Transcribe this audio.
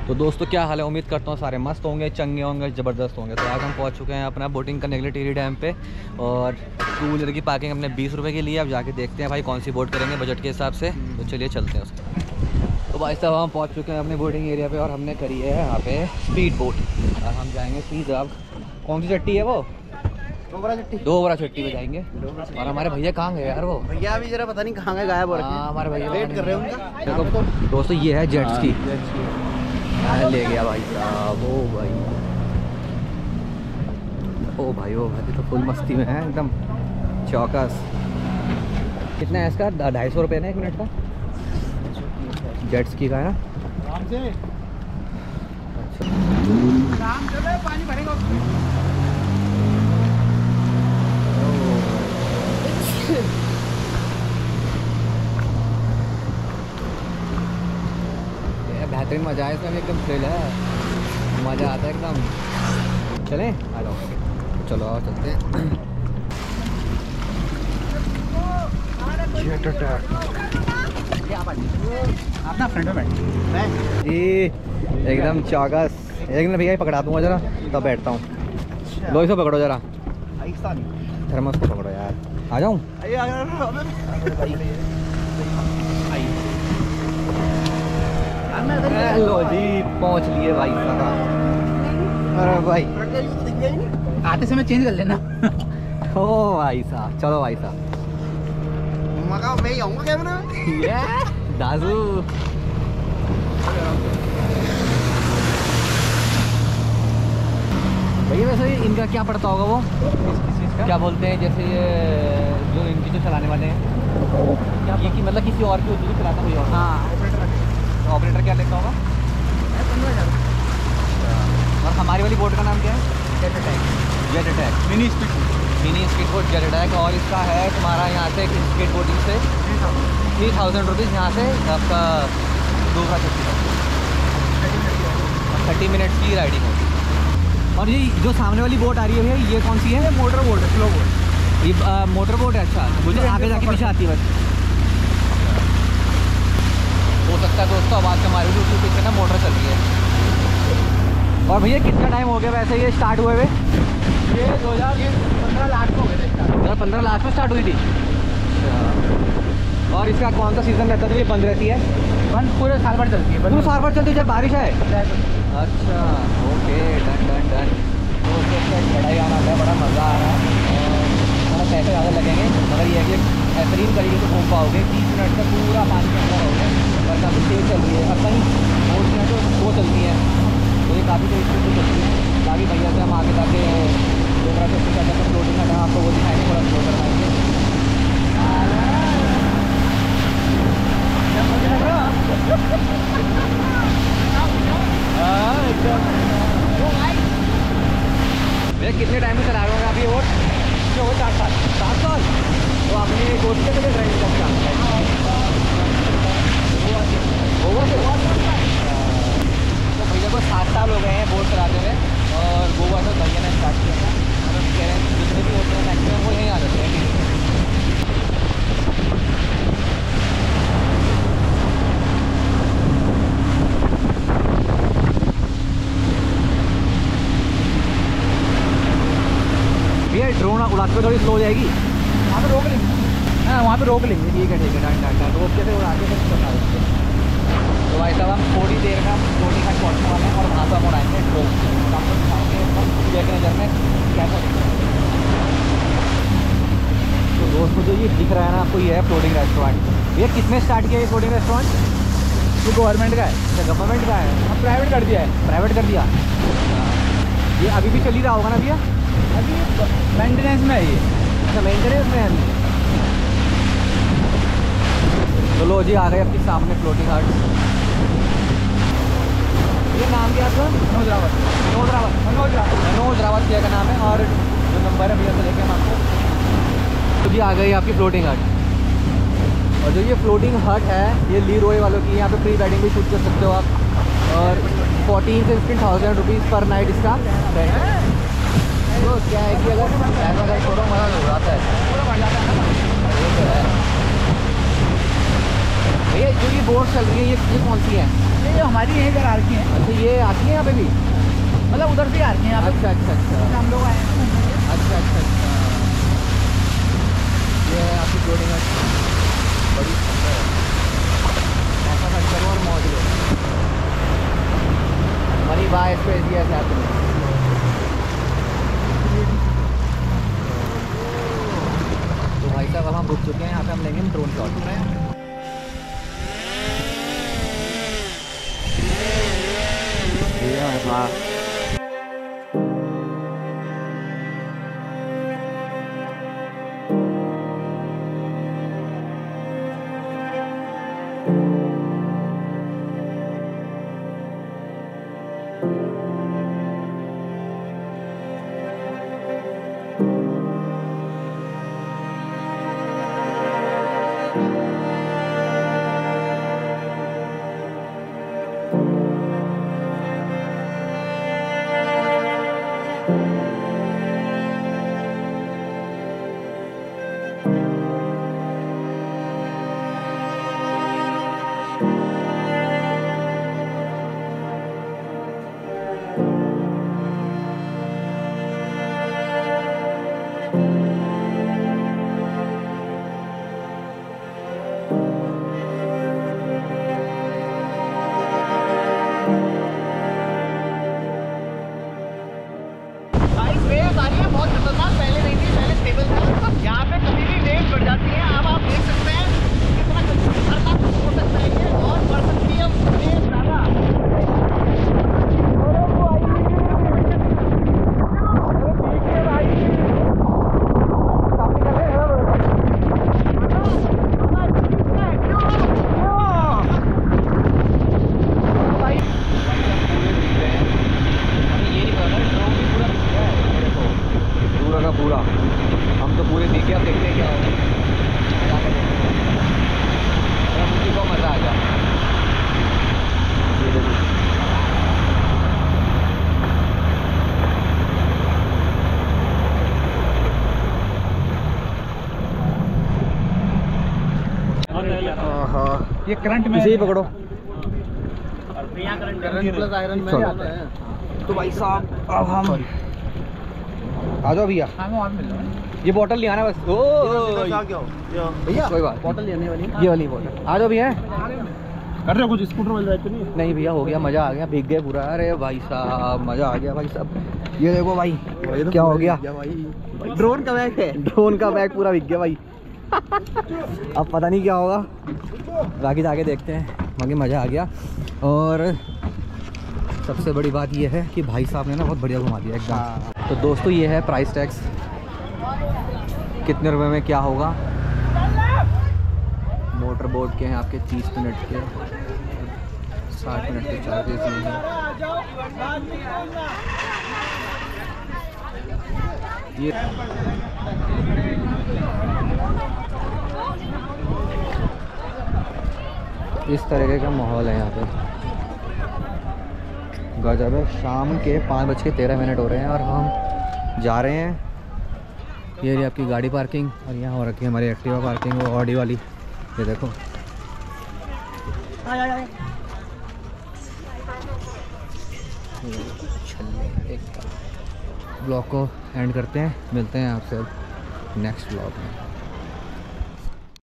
तो दोस्तों क्या हाल है, उम्मीद करता हूँ सारे मस्त होंगे, चंगे होंगे, ज़बरदस्त होंगे। तो आज हम पहुँच चुके हैं अपना बोटिंग करने के लिए टिहरी डैम पे। और टू व्हीलर की पार्किंग अपने 20 रुपये के लिए। अब जाके देखते हैं भाई कौन सी बोट करेंगे बजट के हिसाब से। तो चलिए चलते हैं उसके। तो भाई साहब हम पहुँच चुके हैं अपने बोटिंग एरिया पे और हमने करी है यहाँ पे स्पीड बोट। और हम जाएंगे सीधा। अब कौन सी चट्टी है वो? दो बड़ा चट्टी पे जाएंगे। और हमारे भैया कहाँ गए यार? वो भैया अभी जरा पता नहीं कहाँ गए, गायब हो रखे हैं। हमारे भैया वेट कर रहे हैं उनका। देखो दोस्तों ये है जेट्स की। ले गया भाई साहब। ओ भाई ओ भाई ओ भाई, तो फुल मस्ती में है एकदम चौकस। कितना है इसका? 250 रुपये ना 1 मिनट का। जेट्स की का है ना। अच्छा पानी भरेगा। बेहतरीन मज़ा है इसमें, एकदम थ्रिल है, मज़ा आता है एकदम। चलें आ जाओ, चलो आओ चलते हैं। अपना फ्रेंड में बैठ एकदम चौकस। एक मिनट भैया पकड़ा दूँगा जरा, तब बैठता हूँ। लो इसको पकड़ो जरा, थर्मस को पकड़ो यार। आ जाऊँ? लो जी पहुँच लिए भाई साहब। अरे भाई आते समय चेंज कर लेना। ओ भाई साहब, चलो भाई साहब। मैं आऊँगा कैमरा दादू। भैया वैसे इनका क्या पड़ता होगा वो? क्या बोलते हैं जैसे ये जो इनकी जो चलाने वाले हैं, ये कि मतलब किसी और की होती है चलाता कोई और? हाँ ऑपरेटर क्या लेता होगा? 15,000। और हमारी वाली बोट का नाम क्या है? Jet attack mini speed boat jet attack. और इसका है तुम्हारा यहाँ से स्पीड बोटिंग से 3000 रुपीज़, यहाँ से आपका दूसरा 30 मिनट्स की राइडिंग होगी। और ये जो सामने वाली बोट आ रही है ये कौन सी है? मोटर बोट है, स्लो बोट। ये मोटर बोट है। अच्छा, मुझे आगे जाके पीछे आती है बस। हो सकता है दोस्तों आवाज़ से हमारे भी पीछे ना मोटर चल रही है। और भैया कितना टाइम हो गया वैसे ये स्टार्ट हुए हुए? ये 2015 लाख को हो गए थे स्टार्ट। 2015 लाख में स्टार्ट हुई थी। और इसका कौन सा सीज़न रहता है? ये बंद रहती है? बंद पूरे साल भर चलती है। पूरे साल भर चलती है जब बारिश है? अच्छा ओके, डन डन डन। तो बड़ा ही आनंद है, बड़ा मज़ा आ रहा है। और थोड़ा पैसे ज़्यादा लगेंगे मगर ये है कि बेहतरीन तरीके से घूम पाओगे। 30 मिनट तक पूरा पानी के अंदर रहोगे। और काफ़ी तेज़ चल रही है। और कहीं बोट में तो वो चलती है, तो ये काफ़ी तेज़ से चलती है। बाकी भैया से हम आगे जाके डोबरा से क्या फ्लोटिंग करना आपको वो दिखाएंगे, थोड़ा फ्लो करवाएंगे। भैया कितने टाइम में चला रहे होंगे आप ये बोट? जो हो 4 साल। 7 साल? तो आपने बोट के लिए ड्राइविंग करना तो भैया को 7 साल हो गए हैं बोट चलाते हुए। और गोवा से भैया ने स्टार्ट किया था। मतलब कह रहे हैं जितने भी होते हैं मैक्सिमम वो यहीं आ जाते हैं। भैया ड्रोन उड़ाते हुए थोड़ी स्लो हो जाएगी। वहाँ पे रोक लेंगे। हाँ वहाँ पे रोक लेंगे। ठीक है डन डन डन। रोक के फिर उड़ा के फिर चला देंगे। तो भाई साहब हम थोड़ी देर में बोटिंग घाट पहुँचने वाले हैं और वहाँ पर हम उड़ाएंगे ड्रोन। आपको दिखाएंगे एक नज़र में कैसा दिख रहा है। तो दोस्तों जो ये दिख रहा है ना आपको, ये है फ्लोटिंग रेस्टोरेंट। ये किसने स्टार्ट किया ये फ्लोटिंग रेस्टोरेंट? ये गवर्नमेंट का है। अच्छा गवर्नमेंट का है? अब प्राइवेट कर दिया है। प्राइवेट कर दिया। ये अभी भी चल ही रहा होगा ना भैया? अभी मेंटेनेंस में है ये। अच्छा मेंटेनेंस में है अभी। तो लो जी आ गए अपनी सामने फ्लोटिंग हार्ट। ये नाम क्या था? मनोज रावत। मनोज रावत भैया का नाम है। और जो नंबर है भैया से लेके हम आपको। तो जी आ गई आपकी फ्लोटिंग हट। और जो ये फ्लोटिंग हट है ये ली रोए वालों की। यहाँ पे प्री वेडिंग भी शूट कर सकते हो आप। और 14 से 15,000 रुपीज़ पर नाइट इसका रेंट है। तो क्या है कि अगर थोड़ा मज़ा हो जाता है। भैया जो ये बोट चल रही है ये कौन सी है? ये हमारी यहीं घर आ रखी हैं। अच्छा ये आती है यहाँ पे भी? मतलब उधर से आ रखी हैं यहाँ पे। अच्छा अच्छा अच्छा हम लोग आए हैं। अच्छा अच्छा अच्छा। ये है आपकी जोड़ी में बड़ी सुंदर है। ऐसा खर्च करो और मौज लो। Money by spacious happening. तो भाई साहब अब हम रुक चुके हैं यहाँ पे, हम लेंगे ड्रोन शॉट। हाँ बहुत खतरनाक, पहले नहीं थी, पहले स्टेबल था। यहाँ पे कभी भी वेव बढ़ जाती है। अब आप देख सकते हैं कितना खतरनाक हो सकता है ये, और बढ़ सकती है वेव ज़्यादा। पूरा हम तो पूरे देखे, अब देखते हैं क्या होगा। मुझे को मज़ा आ गया। ये करंट में इसे ही पकड़ो। करंट प्लस आयरन में आता है। तो भाई साहब अब हम आ जाओ भैया। ये बोतल ले आना बस। ओ भैया कोई बात बोतल लेने वाली, ये वाली बोतल आ जाओ भैया। कर रहे हो कुछ स्कूटर वाले रहते नहीं भैया हो गया, मज़ा आ गया, भीग गए पूरा। अरे भाई साहब मज़ा आ गया भाई साहब। ये देखो भाई क्या हो गया, ड्रोन का बैग है। ड्रोन का बैग पूरा भीग गया भाई। अब पता नहीं क्या होगा, बाकी जाके देखते हैं। बाकी मज़ा आ गया। और सबसे बड़ी बात ये है कि भाई साहब ने ना बहुत बढ़िया घुमा दिया एकदम। तो दोस्तों ये है प्राइस टैक्स, कितने रुपए में क्या होगा। मोटर बोट के हैं आपके 30 मिनट के, 60 मिनट के चार्जेस नहीं हैं। ये इस तरीके का माहौल है यहाँ पे, गजब है। शाम के 5:13 हो रहे हैं और हम जा रहे हैं। ये रही आपकी गाड़ी पार्किंग, और यहाँ हो रखी है हमारी एक्टिवा पार्किंग, वो ऑडी वाली। ये देखो एक ब्लॉग को एंड करते हैं, मिलते हैं आपसे नेक्स्ट ब्लॉग में।